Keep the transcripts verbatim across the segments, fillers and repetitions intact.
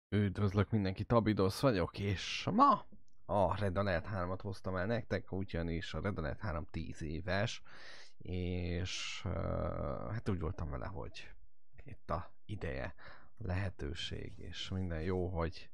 Üdvözlök mindenkit, Abidosz vagyok, és ma a Red Alert hármat hoztam el nektek, ugyanis a Red Alert három tíz éves, és uh, hát úgy voltam vele, hogy itt a ideje, a lehetőség, és minden jó, hogy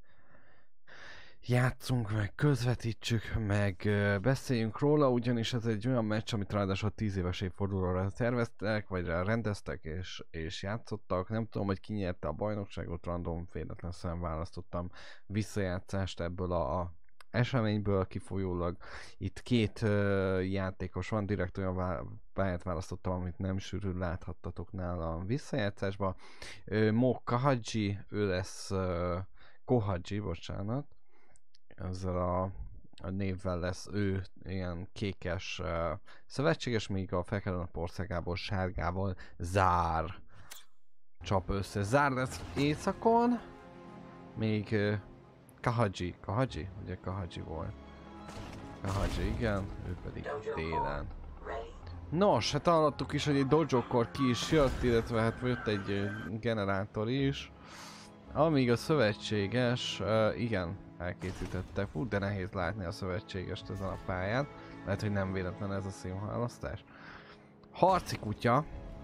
játszunk meg, közvetítsük meg, uh, beszéljünk róla, ugyanis ez egy olyan meccs, amit ráadásul tíz éves évfordulóra terveztek, vagy rendeztek, és, és játszottak. Nem tudom, hogy ki nyerte a bajnokságot, random, véletlenszerűen választottam visszajátszást ebből a, a eseményből kifolyólag. Itt két uh, játékos van, direkt olyan vá pályát választottam, amit nem sűrűn láthattatok nála a visszajátszásban. Uh, Mo Kahaji, ő lesz uh, Kohaji, bocsánat. Ezzel a, a névvel lesz ő ilyen kékes uh, szövetséges, míg a fekete nap országából sárgával Zár csap össze. Zár lesz északon, még uh, Kahaji, Kahaji? Ugye Kahaji volt. Kahaji, igen, ő pedig délen. Nos, hát hallottuk is, hogy egy dojo-kor ki is jött, illetve hát jött egy uh, generátor is. Amíg a szövetséges, uh, igen, elkészítettek. Fú, de nehéz látni a szövetségest ezen a pályán. Lehet, hogy nem véletlen ez a színválasztás. Harci kutya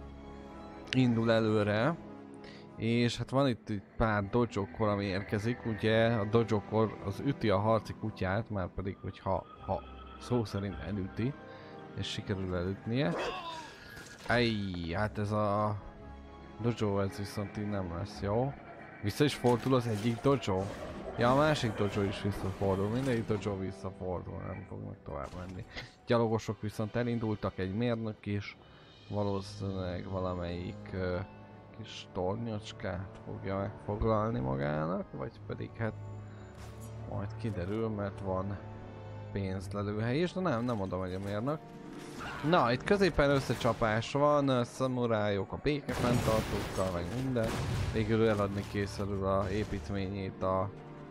indul előre, és hát van itt egy pár dojo-kor, ami érkezik. Ugye a dojo-kor az üti a harci kutyát, már pedig, hogyha ha szó szerint elüti, és sikerül elütnie. Ejj, hát ez a dojo, ez viszont így nem lesz jó. Vissza is fordul az egyik dojo? Ja, a másik dojo is visszafordul, mindegyik dojo visszafordul, nem fognak tovább menni. Gyalogosok viszont elindultak, egy mérnök is, valószínűleg valamelyik uh, kis tornyocskát fogja megfoglalni magának, vagy pedig hát majd kiderül, mert van pénzlelőhely is, de nem, nem oda megy a mérnök. Na, itt középen összecsapás van, szamurájok a békefenntartókkal, meg minden. Végül eladni készül a építményét a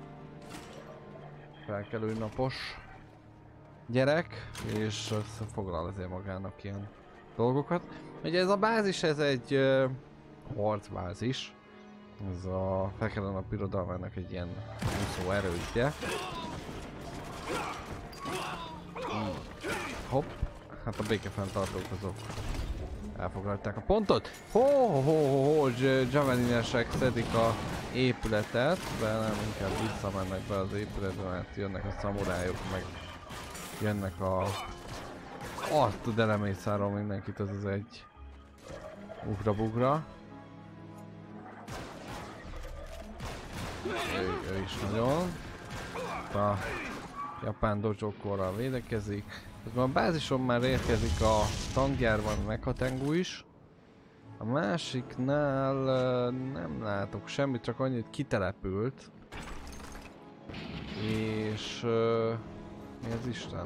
felkelő napos gyerek, és foglal azért magának ilyen dolgokat. Ugye ez a bázis, ez egy uh, harcbázis. Ez a fekete nap birodalmának egy ilyen úszó erődje. Hmm. Hopp. Hát a békefenntartók azok elfoglalták a pontot. Ho ho ho ho, javelinesek szedik a épületet, de nem, inkább visszamennek be az épületbe, mert jönnek a szamurájok, meg jönnek a... Azt tud elemészáról mindenkit, az az egy ugra-bugra. Ő, ő is nagyon. A japán dojo-korral védekezik. A bázison már érkezik a tangjárban Mechatengu is. A másiknál uh, nem látok semmit, csak annyit kitelepült. És... Uh, mi az Isten?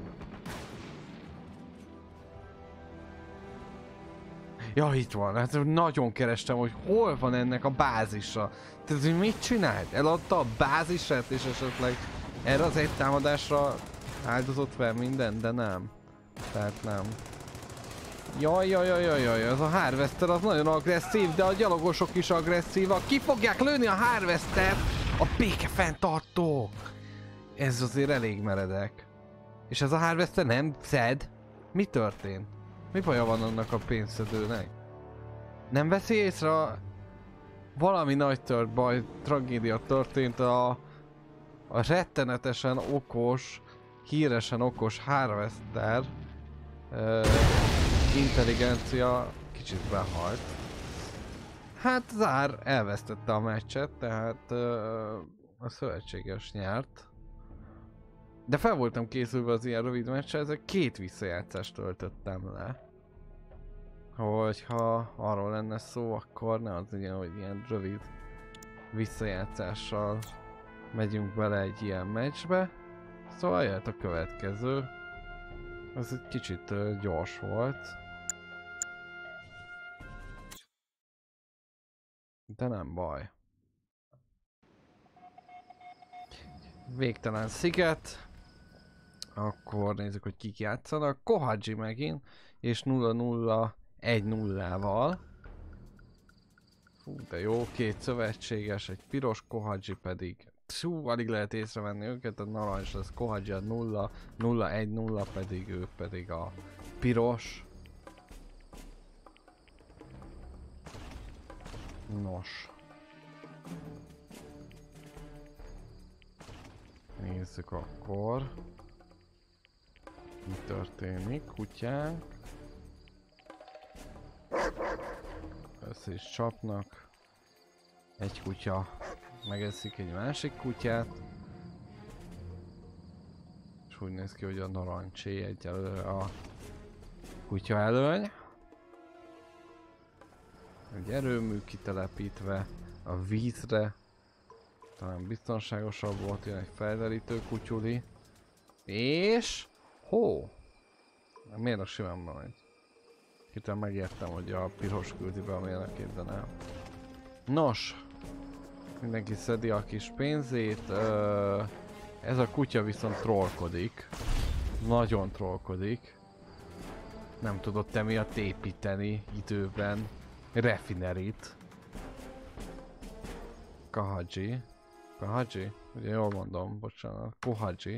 Ja, itt van. Hát nagyon kerestem, hogy hol van ennek a bázisa. Tehát, hogy mit csinált? Eladta a bázisát, és esetleg erre az egy támadásra áldozott fel minden, de nem. Tehát nem. Jaj, jaj, jaj, jaj, jaj, ez a Harvester az nagyon agresszív, de a gyalogosok is agresszívak. Ki fogják lőni a Harvestert? A békefenntartók! Ez azért elég meredek. És ez a Harvester nem szed? Mi történt? Mi baja van annak a pénzszedőnek? Nem veszi észre a... Valami nagy tört baj, tragédia történt a... A rettenetesen okos, híresen okos Harvester uh, intelligencia kicsit behalt. Hát Zár elvesztette a meccset, tehát uh, a szövetséges nyert. De fel voltam készülve az ilyen rövid meccsre, ezek két visszajátszást töltöttem le. Hogyha arról lenne szó, akkor ne az legyen, hogy ilyen rövid visszajátszással megyünk bele egy ilyen meccsbe. Szóval jöhet a következő. Ez egy kicsit uh, gyors volt. De nem baj. Végtelen sziget. Akkor nézzük, hogy kik játszanak. Kohaji megint, és nulla nulla egy nullával. Fú, de jó, két szövetséges, egy piros Kohaji pedig. Hú, alig lehet észrevenni őket, a narancs az Kohaji a nulla, nulla, egy, nulla pedig ő pedig a piros. Nos. Nézzük akkor. Mi történik? Kutyánk. Össze is csapnak. Egy kutya megeszik egy másik kutyát. És úgy néz ki, hogy a narancsé egyelőre a kutya előny. Egy erőmű kitelepítve a vízre. Talán biztonságosabb volt, jön egy felderítő kutyuli. És... Hó! Miért a simán majd? Hirtelen megértem, hogy a piros küldi be a mérnökét, de nem. Nos! Mindenki szedi a kis pénzét. Ö, ez a kutya viszont trollkodik. Nagyon trollkodik. Nem tudott emiatt építeni időben refinerit. Kohaji. Kohaji? Ugye jól mondom, bocsánat. Kohaji.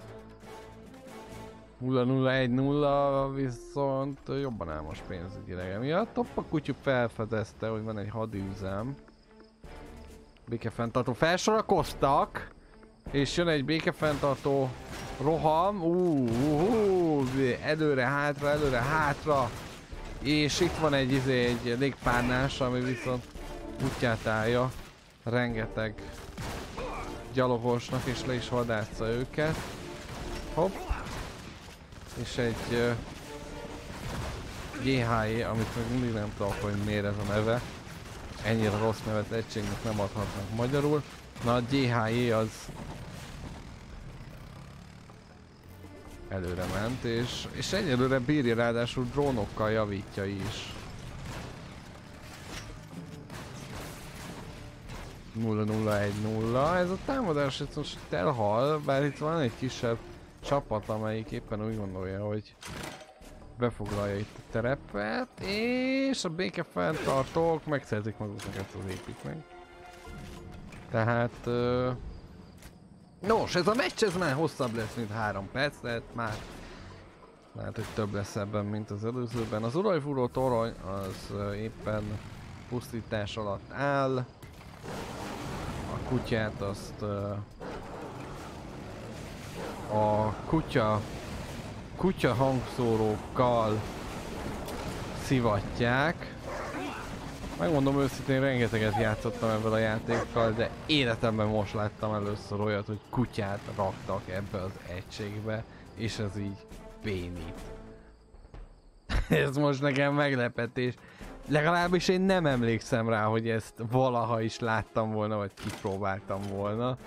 nulla nulla egy nulla viszont jobban áll most pénzügyileg emiatt. Hopp, a kutya felfedezte, hogy van egy hadüzem. Békefenntartó felsorakoztak. És jön egy békefenntartó roham. Uh, uh, uh, előre, hátra, előre, hátra. És itt van egy, izé, egy légpárnás, ami viszont útját állja rengeteg gyalogosnak, és le is vadásza őket. Hopp. És egy uh, gé há é, amit még mindig nem tudok, hogy miért ez a neve. Ennyire rossz nevet egységnek nem adhatnak magyarul. Na a gé há é az előre ment, és, és egyelőre bírja, ráadásul drónokkal javítja is. nulla nulla egy nulla. Ez a támadás ez most elhal, bár itt van egy kisebb csapat, amelyik éppen úgy gondolja, hogy befoglalja itt a terepet, és a békefenntartók megszerzik maguknak ezt az építményt. Tehát... Uh, nos, ez a meccs ez már hosszabb lesz, mint három perc, tehát már lehet, hogy több lesz ebben, mint az előzőben. Az olajfúró torony az uh, éppen pusztítás alatt áll. A kutyát azt... Uh, a kutya... kutya hangszórókkal szivatják. Megmondom őszintén, rengeteget játszottam ebben a játékkal, de életemben most láttam először olyat, hogy kutyát raktak ebbe az egységbe, és ez így bénít. Ez most nekem meglepetés. Legalábbis én nem emlékszem rá, hogy ezt valaha is láttam volna, vagy kipróbáltam volna.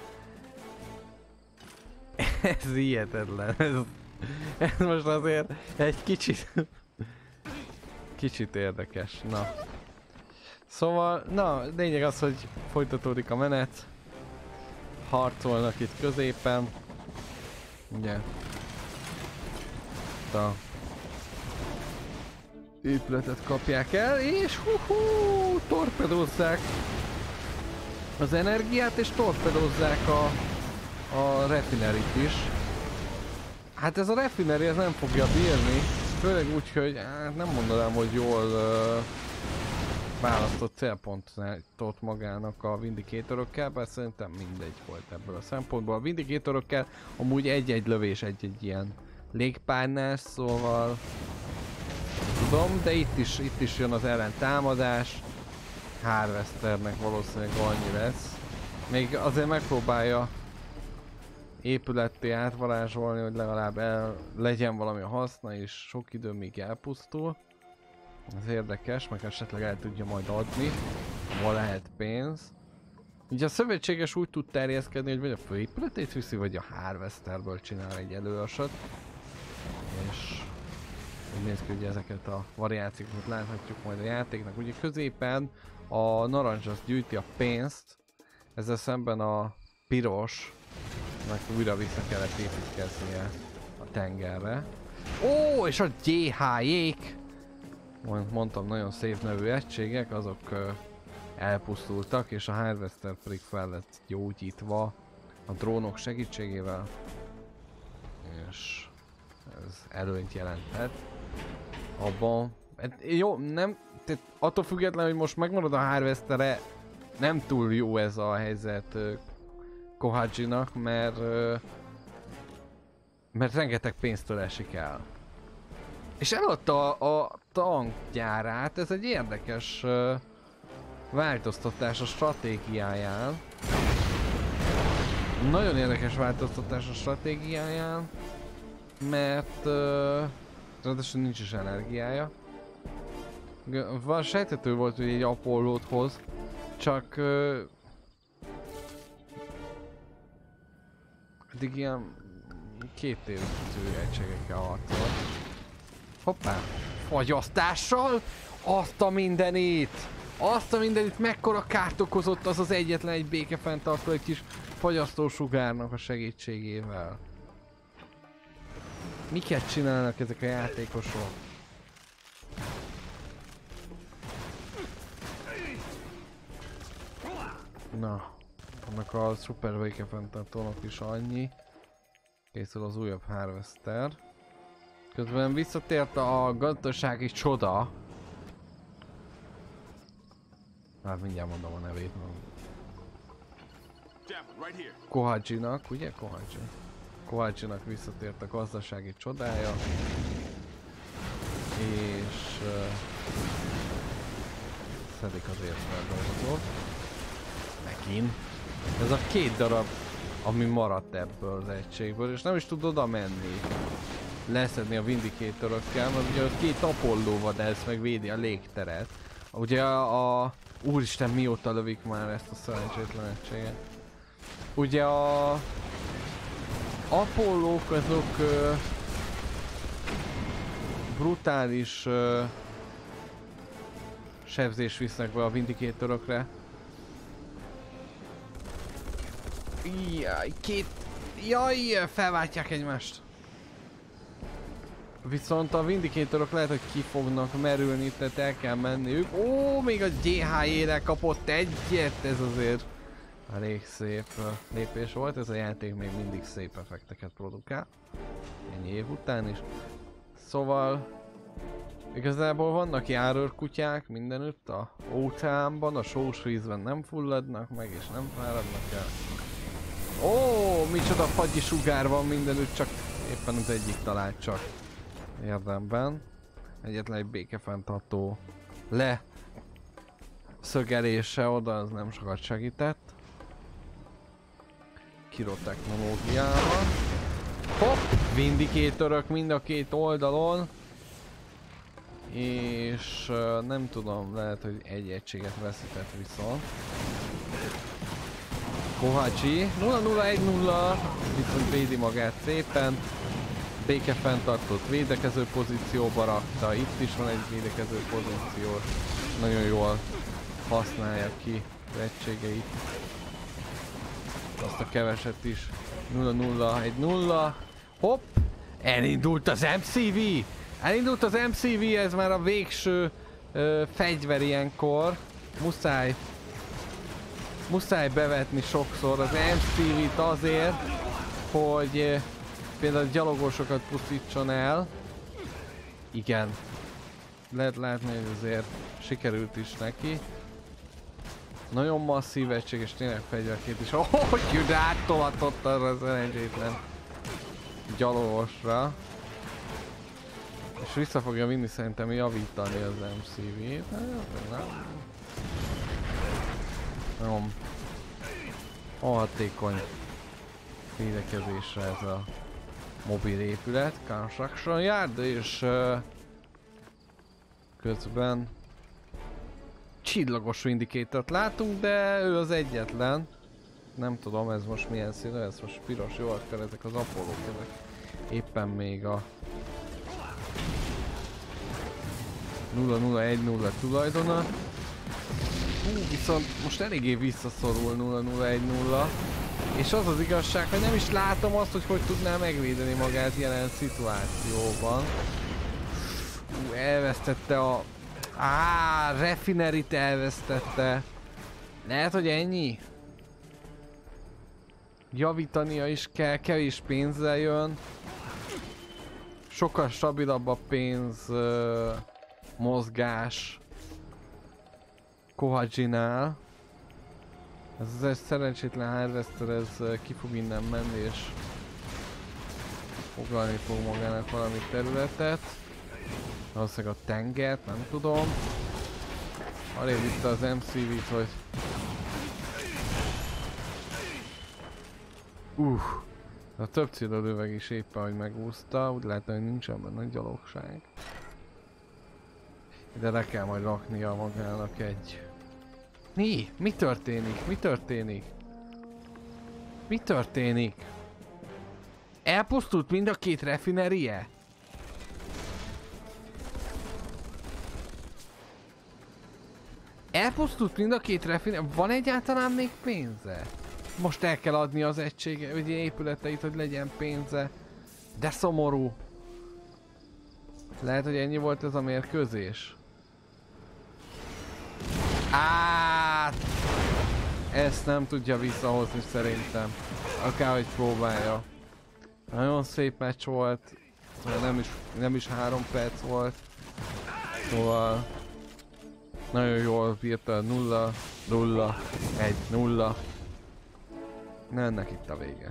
Ez hihetetlen. Ez, ez most azért egy kicsit... kicsit érdekes. Na. Szóval, na, lényeg az, hogy folytatódik a menet. Harcolnak itt középen. Ugye. Itt a épületet kapják el, és hú-hú, torpedozzák az energiát, és torpedozzák a, a refinerit is. Hát ez a refineri ez nem fogja bírni, főleg úgy, hogy hát nem mondanám, hogy jól uh, választott célpontot magának a Vindicatorokkel, bár szerintem mindegy volt ebből a szempontból. A Vindicatorokkel amúgy egy-egy lövés, egy-egy ilyen légpárnás, szóval tudom, de itt is, itt is jön az ellentámadás. Harvesternek valószínűleg annyi lesz. Még azért megpróbálja épületté átvarázsolni, hogy legalább el legyen valami haszna, és sok idő még elpusztul. Ez érdekes, meg esetleg el tudja majd adni, hol lehet pénz. Ugye a szövetséges úgy tud terjeszkedni, hogy vagy a főépületét viszi, vagy a Harvesterből csinál egy előasat. És úgy néz ki, hogy ezeket a variációkat láthatjuk majd a játéknak. Ugye középen a narancs azt gyűjti a pénzt, ezzel szemben a piros meg újra vissza kellett építkeznie a tengerre. Ó, és a gé há é-k! Mondtam, nagyon szép nevű egységek, azok uh, elpusztultak, és a Harvester pedig fel lett gyógyítva a drónok segítségével, és ez előnyt jelenthet abban. Hát jó, nem, tehát attól függetlenül, hogy most megmarad a Harvestere, nem túl jó ez a helyzet uh, Kohajinak, mert uh, mert rengeteg pénztől esik el. És eladta a, a tankgyárát, ez egy érdekes uh, változtatás a stratégiáján. Nagyon érdekes változtatás a stratégiáján, mert uh, ráadásul nincs is energiája. Van sejthető volt, hogy egy Apollót hoz, csak uh, eddig ilyen két évtű egységekkel harcolt. Hoppá! Fagyasztással? Azt a mindenit! Azt a mindenit, mekkora kárt okozott az az egyetlen egy békefenntartó egy kis fagyasztósugárnak a segítségével. Miket csinálnak ezek a játékosok? Na, annak a szuper békefenntartónak is annyi. Készül az újabb Harvester. Közben visszatért a gazdasági csoda. Már mindjárt mondom a nevét. Kohajinak, ugye? Kohaji. Kohajinak visszatért a gazdasági csodája. És... Uh, szedik az érfeldolgozót. Megint. Ez a két darab, ami maradt ebből az egységből, és nem is tud oda menni. Leszedni a Vindicatorokkel, mert ugye ott két Apolló vadász meg védi a légteret. Ugye a, a... Úristen, mióta lövik már ezt a szerencsétlen egységet? Ugye a... Apollók azok... Uh, brutális... Uh, sebzés visznek be a Vindicatorokra. Jaj, két... Jaj, felváltják egymást! Viszont a Vindicatorok lehet, hogy ki fognak merülni, tehát el kell menniük. Ó, még a gé há é-re kapott egyet, ez azért elég szép lépés volt. Ez a játék még mindig szép effekteket produkál. Ennyi év után is. Szóval... Igazából vannak járőrkutyák mindenütt a óceánban, a sós vízben nem fulladnak meg és nem fáradnak el. Ó, micsoda fagyi sugár van mindenütt, csak éppen az egyik talált csak érdemben. Egyetlen egy békefenntartó le szögelése oda, az nem sokat segített. Kirotechnológiával. Hopp! Vindicatorok mind a két oldalon. És uh, nem tudom, lehet, hogy egy egységet veszített viszont. Kohaji nulla nulla egy nulla, viszont védi magát szépen. Békefenntartót védekező pozícióba rakta, itt is van egy védekező pozíció. Nagyon jól használja ki az egységeit. Azt a keveset is. nulla nulla egy nulla. Hopp! Elindult az em cé vé! Elindult az em cé vé, ez már a végső ö, fegyver ilyenkor. Muszáj, muszáj bevetni sokszor az em cé vét azért, hogy ö, például gyalogosokat pusztítson el. Igen. Lehet látni, hogy azért sikerült is neki. Nagyon masszív egység, és tényleg fegyverként is. Oh, hogy áttolatott arra az szerencsétlen gyalogosra. És vissza fogja vinni szerintem javítani az em cé vét. Nem. Nagyon hatékony védekezésre ez a mobil épület. Construction Yard, és uh, közben csillagos Vindicatort látunk, de ő az egyetlen. Nem tudom, ez most milyen színű, ez most piros, jó, akkor ezek az Apollók, ezek éppen még a nulla nulla egy nulla tulajdona. Hú, viszont most eléggé visszaszorul nulla nulla egy nulla. És az az igazság, hogy nem is látom azt, hogy hogy tudná megvédeni magát jelen szituációban. Hú, elvesztette a... Á, Refinerit elvesztette. Lehet, hogy ennyi? Javítania is kell, kevés pénzzel jön. Sokkal stabilabb a pénz uh, mozgás Kohaji-nál. Ez egy szerencsétlen Harvester, ez uh, ki fog innen menni és foglalni fog magának valami területet. Valószínűleg a tengert, nem tudom. Alig itt az em cé vét, hogy... Uff, a több célölőveg is éppen, hogy megúszta, úgy látom, hogy nincsen benne gyalogság. Ide le kell majd raknia magának egy... Mi? Mi történik? Mi történik? Mi történik? Elpusztult mind a két refinerie? Elpusztult mind a két refinerie? Van egyáltalán még pénze? Most el kell adni az egysége, vagy épületeit, hogy legyen pénze. De szomorú. Lehet, hogy ennyi volt ez a mérkőzés. Át! Ezt nem tudja visszahozni szerintem. Akárhogy próbálja. Nagyon szép meccs volt. Nem is, nem is három perc volt. Szóval... Nagyon jól bírta, nulla, nulla, egy, nulla. Na, ennek itt a vége.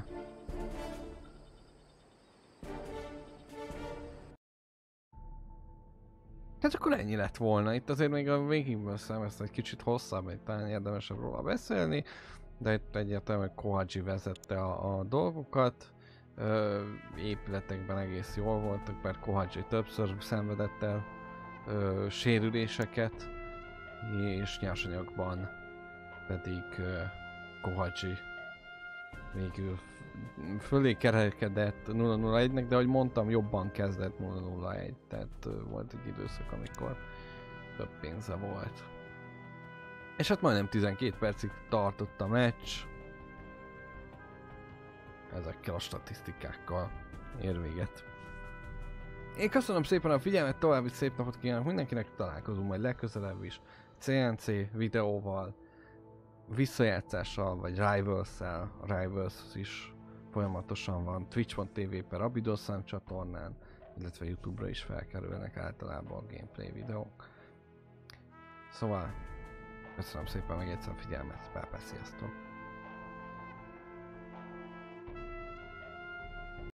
Hát akkor ennyi lett volna. Itt azért még a végigből szem ezt egy kicsit hosszabb, egy talán érdemesebb róla beszélni. De itt egyértelműen Kohaji vezette a, a dolgokat. Ö, épületekben egész jól voltak, bár Kohaji többször szenvedett el ö, sérüléseket. És nyersanyagban pedig uh, Kohaji végül fölé kerekedett nulla nulla egynek, de ahogy mondtam, jobban kezdett nulla nulla egy, tehát uh, volt egy időszak, amikor több pénze volt. És hát majdnem tizenkét percig tartott a meccs. Ezekkel a statisztikákkal ér véget. Én köszönöm szépen a figyelmet, további szép napot kívánok mindenkinek, találkozunk majd legközelebb is cé en cé videóval, visszajátszással vagy Rivals-szel. A Rivals is folyamatosan van twitch pont tv per Abidoszám csatornán, illetve YouTube-ra is felkerülnek általában a gameplay videók. Szóval köszönöm szépen még egyszer a figyelmet, Pápa, sziasztok!